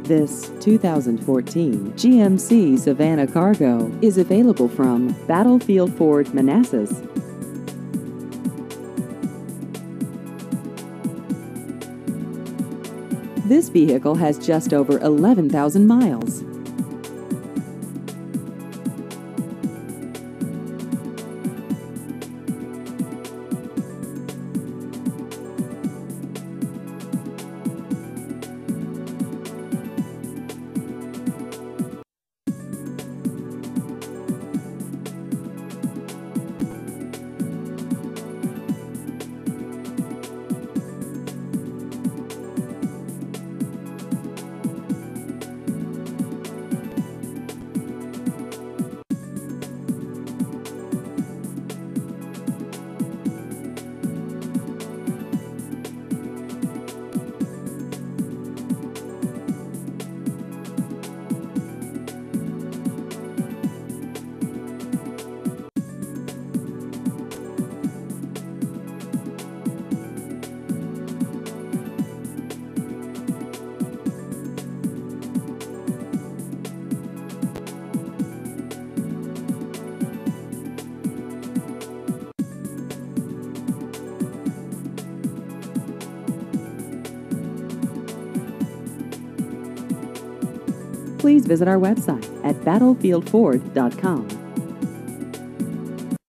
This 2014 GMC Savannah Cargo is available from Battlefield Ford Manassas. This vehicle has just over 11,000 miles. Please visit our website at battlefieldford.com.